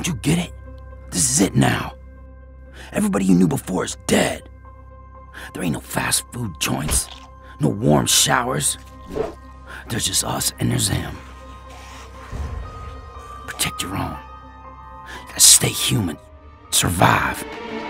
Don't you get it? This is it now. Everybody you knew before is dead. There ain't no fast food joints, no warm showers. There's just us and there's him. Protect your own. You gotta stay human. Survive.